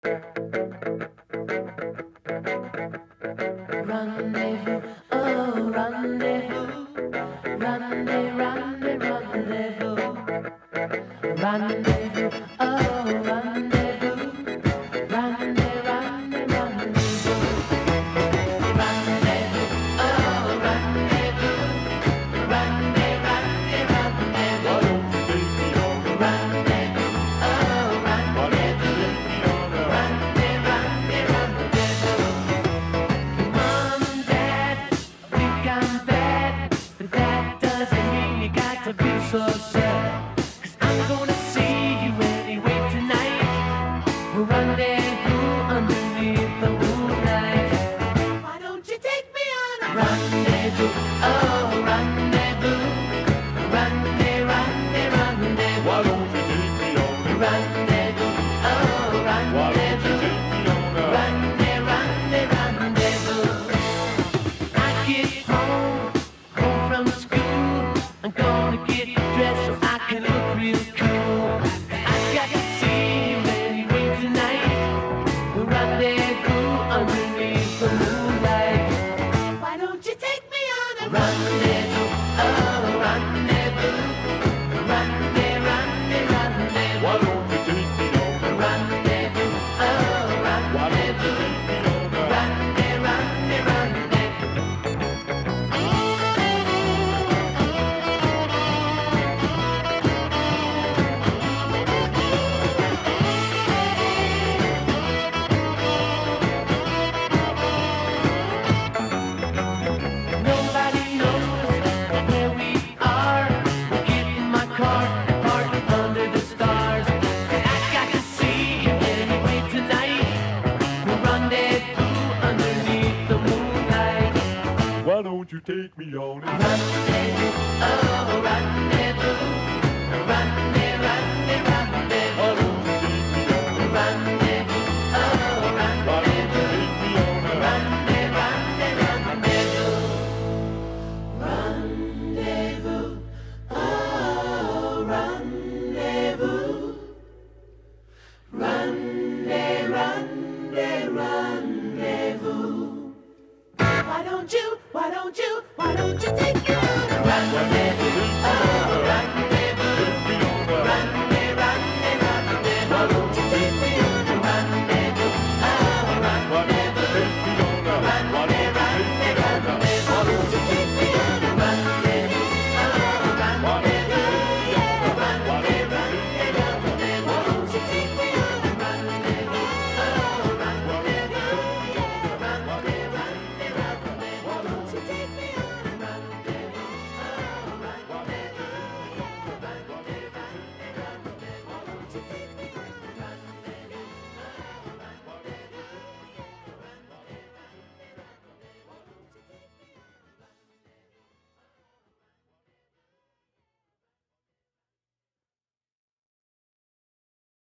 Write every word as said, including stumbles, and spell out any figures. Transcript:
Rendezvous, oh rendezvous, rendez, rendez, rendezvous, rendezvous, oh rendezvous, rendez, rendez, rendezvous, rendezvous, oh rendezvous, rendez, rendez, rendezvous, rendezvous, oh rendezvous, rendez, rendez, rendezvous. Mom and Dad think I'm bad, but that doesn't mean you got to be so sad. 'Cause I'm gonna see you anyway tonight. We'll rendezvous underneath the moonlight. Why don't you take me on a rendezvous? Oh, rendezvous. Rendez, rendez, rendezvous. Why don't you take me on a rendezvous? Oh, rendezvous. Rendez, rendez, rendezvous. I get home, home from school. I'm gonna get dressed so I can look real cool. I got to see you anyway tonight. We'll rendezvous underneath the moonlight. Why don't you take me on a rendezvous? Oh, rendezvous. Rendez, rendez, rendezvous. Why don't you take me on a rendezvous? Oh, rendezvous. Rendez, rendez, rendezvous. Nobody knows where we are. We'll get in my car and park under the stars. And I got to see you anyway tonight. We'll rendezvous underneath the moonlight. Why don't you take me on it? Rendezvous, oh rendezvous. Rendez, rendez, rendezvous. Why don't you take me on it? Rendezvous.